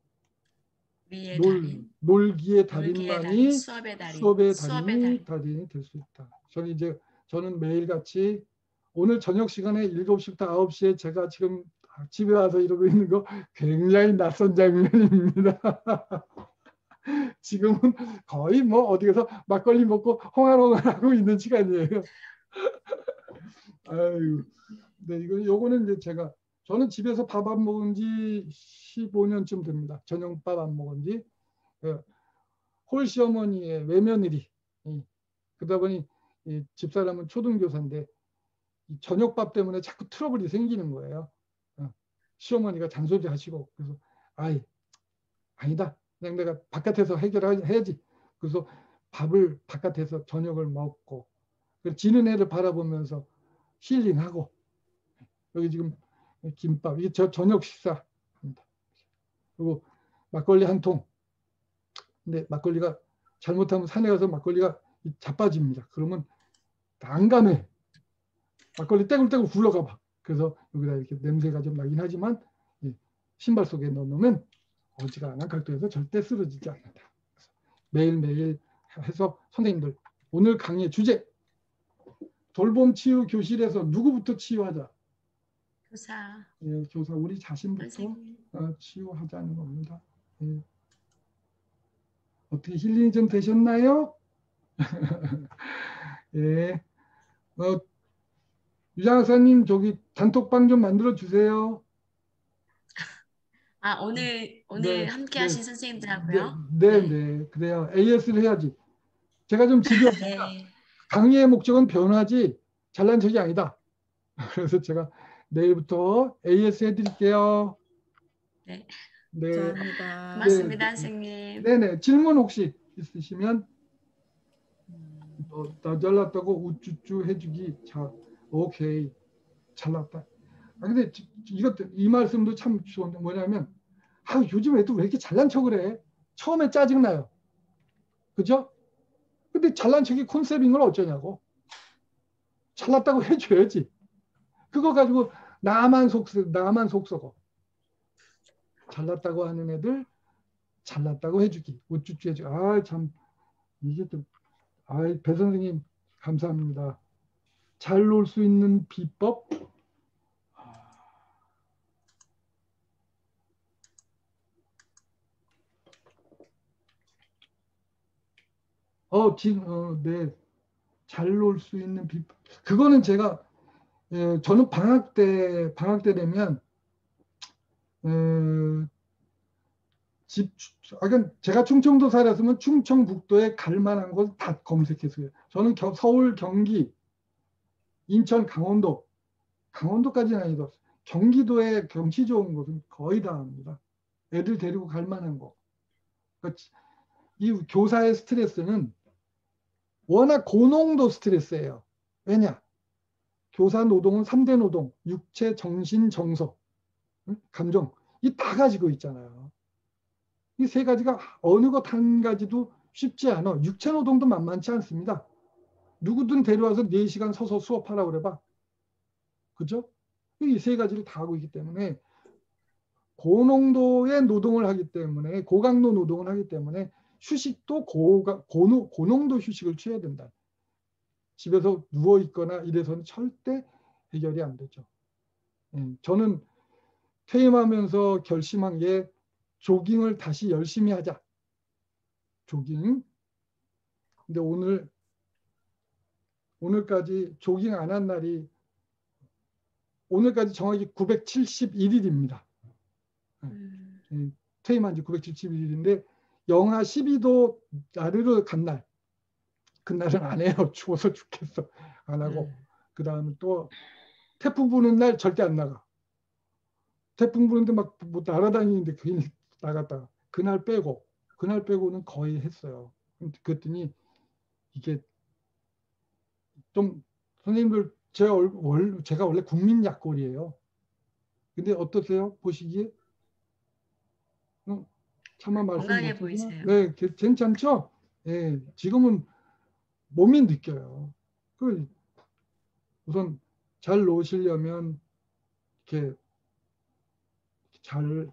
놀기의 달인만이 수업의 달인이 될 수 있다. 저는 매일같이 오늘 저녁 시간에 7시부터 9시에 제가 지금 집에 와서 이러고 있는 거 굉장히 낯선 장면입니다. 지금은 거의 뭐 어디 가서 막걸리 먹고 홍알홍알하고 있는 시간이에요. 아유, 네, 요거는 이제 저는 집에서 밥 안 먹은 지 15년쯤 됩니다. 저녁밥 안 먹은 지. 홀시어머니의 외며느리. 그러다 보니 집사람은 초등교사인데 저녁밥 때문에 자꾸 트러블이 생기는 거예요. 시어머니가 잔소리 하시고 그래서 아이 아니다. 그냥 내가 바깥에서 해결해야지. 그래서 밥을 바깥에서 저녁을 먹고 지는 해를 바라보면서 힐링하고 여기 지금 김밥 이게 저녁 식사입니다. 그리고 막걸리 한 통. 근데 막걸리가 잘못하면 산에 가서 막걸리가 자빠집니다. 그러면 난감해. 막걸리 떼굴떼굴 굴러가 봐. 그래서 여기다 이렇게 냄새가 좀 나긴 하지만 신발 속에 넣어놓으면 어지간한 각도에서 절대 쓰러지지 않는다. 매일매일 해서 선생님들 오늘 강의 주제 돌봄 치유 교실에서 누구부터 치유하자? 교사. 예, 교사 우리 자신부터 선생님. 치유하자는 겁니다. 예. 어떻게 힐링이 좀 되셨나요? 예. 유장사님 저기 단톡방 좀 만들어 주세요. 아, 오늘 네, 함께 네, 하신 네, 선생님들하고요? 네, 네. 네. 그래야 AS를 해야지. 제가 좀 지겨우니까 네. 강의의 목적은 변화지 잘난 척이 아니다. 그래서 제가 내일부터 AS 해드릴게요. 네. 네, 감사합니다. 네, 고맙습니다, 선생님. 네네. 질문 혹시 있으시면 나 잘났다고 우쭈쭈 해주기. 자, 오케이. 잘났다. 근데 이 말씀도 참 좋은데 뭐냐면 요즘 애들 왜 이렇게 잘난 척을 해? 처음에 짜증나요. 그죠? 근데 잘난 척이 컨셉인 걸 어쩌냐고. 잘났다고 해줘야지. 그거 가지고 나만 속 썩어. 잘났다고 하는 애들 잘났다고 해주기. 우쭈쭈 해주기. 참 이게 또 배 선생님 감사합니다. 잘 놀 수 있는 비법. 네. 잘 놀 수 있는 비법. 그거는 제가 저는 방학 때 되면 제가 충청도 살았으면 충청북도에 갈 만한 곳 다 검색했어요. 저는 서울, 경기, 인천, 강원도까지는 아니더라도 경기도에 경치 좋은 곳은 거의 다 합니다. 애들 데리고 갈 만한 곳. 그러니까 이 교사의 스트레스는 워낙 고농도 스트레스예요. 왜냐? 교사 노동은 3대 노동, 육체, 정신, 정서, 감정 이 다 가지고 있잖아요. 이 세 가지가 어느 것 한 가지도 쉽지 않아. 육체 노동도 만만치 않습니다. 누구든 데려와서 4시간 서서 수업하라고 그래봐. 그죠? 이 세 가지를 다 하고 있기 때문에 고농도의 노동을 하기 때문에 고강도 노동을 하기 때문에 휴식도 고농도 휴식을 취해야 된다. 집에서 누워 있거나 이래서는 절대 해결이 안 되죠. 저는 퇴임하면서 결심한 게 조깅을 다시 열심히 하자. 조깅. 근데 오늘까지 조깅 안 한 날이 오늘까지 정확히 971일입니다. 퇴임한 지 971일인데 영하 12도 아래로 간 날. 그날은 안 해요. 추워서 죽겠어. 안 하고. 그 다음에 또 태풍 부는 날 절대 안 나가. 태풍 부는데 막 뭐 날아다니는데 괜히 나갔다가 그날 빼고는 거의 했어요. 그랬더니 이게 좀 선생님들 제가 원래 국민 약골이에요. 근데 어떠세요? 보시기에? 차마 말씀 건강해 못하지만 보이세요. 네, 괜찮죠? 예, 지금은 몸이 느껴요. 우선 잘 놓으시려면 이렇게 잘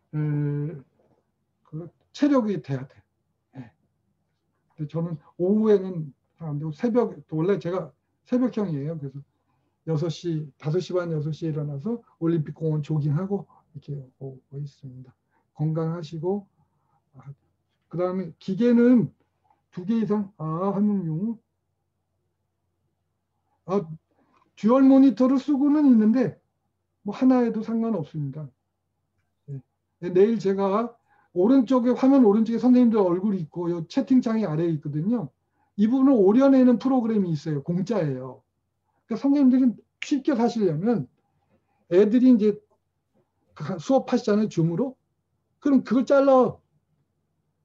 체력이 돼야 돼. 예. 근데 저는 오후에는 안 되고 원래 제가 새벽형이에요. 그래서 6시, 5시 반, 6시에 일어나서 올림픽공원 조깅하고 이렇게 오고 있습니다. 건강하시고 그 다음에 기계는 2개 이상 함용용 듀얼 모니터를 쓰고는 있는데 뭐 하나에도 상관없습니다. 내일 제가 화면 오른쪽에 선생님들 얼굴이 있고 이 채팅창이 아래에 있거든요. 이 부분을 오려내는 프로그램이 있어요. 공짜예요. 그러니까 선생님들이 쉽게 사시려면 애들이 이제 수업하시잖아요. 줌으로. 그럼 그걸 잘라.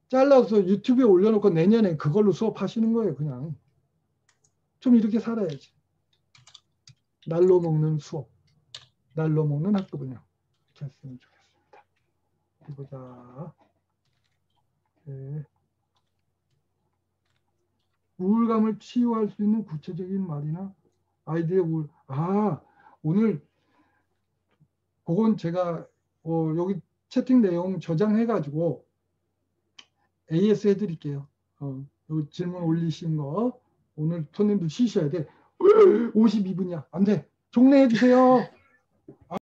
잘라서 유튜브에 올려놓고 내년에 그걸로 수업하시는 거예요. 그냥 좀 이렇게 살아야지. 날로 먹는 수업, 날로 먹는 학급은요. 이렇게 했으면 좋겠습니다. 해보자. 네. 우울감을 치유할 수 있는 구체적인 말이나 아이들의 우울. 오늘 그건 제가 여기 채팅 내용 저장해가지고 AS 해드릴게요. 여기 질문 올리신 거 오늘 손님들 쉬셔야 돼. 52분이야. 안 돼. 종례해 주세요.